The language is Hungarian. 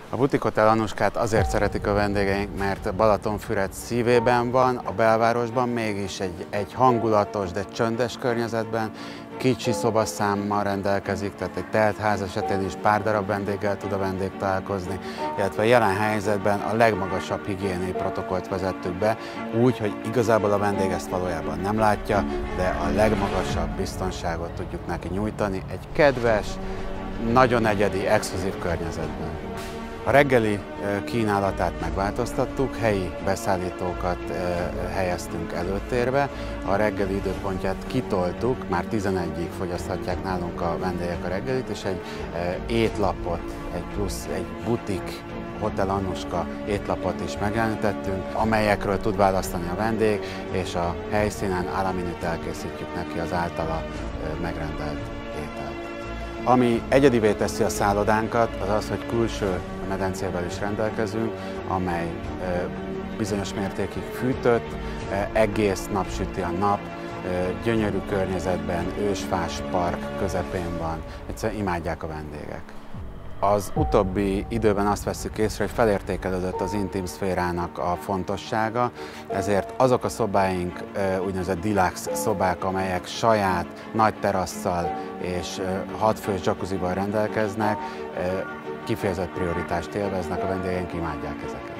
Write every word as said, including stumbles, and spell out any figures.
A Butik Hotel Anuskát azért szeretik a vendégeink, mert Balatonfüred szívében van, a belvárosban, mégis egy, egy hangulatos, de csöndes környezetben, kicsi szobaszámmal rendelkezik, tehát egy telt ház esetén is pár darab vendéggel tud a vendég találkozni, illetve jelen helyzetben a legmagasabb higiéniai protokollt vezettük be, úgy, hogy igazából a vendég ezt valójában nem látja, de a legmagasabb biztonságot tudjuk neki nyújtani egy kedves, nagyon egyedi, exkluzív környezetben. A reggeli kínálatát megváltoztattuk, helyi beszállítókat helyeztünk előtérbe, a reggeli időpontját kitoltuk, már tizenegyig fogyaszthatják nálunk a vendégek a reggelit, és egy étlapot, egy plusz egy Butik Hotel Anuska étlapot is megjelenítettünk, amelyekről tud választani a vendég, és a helyszínen à la minute elkészítjük neki az általa megrendelt ételt. Ami egyedivé teszi a szállodánkat, az az, hogy külső medencével is rendelkezünk, amely bizonyos mértékig fűtött, egész nap süti a nap, gyönyörű környezetben, ősfás park közepén van, egyszerűen imádják a vendégek. Az utóbbi időben azt vesszük észre, hogy felértékelődött az intim szférának a fontossága, ezért azok a szobáink, úgynevezett deluxe szobák, amelyek saját nagy terasszal és hat fős jacuzzival rendelkeznek, kifejezett prioritást élveznek, a vendégeink imádják ezeket.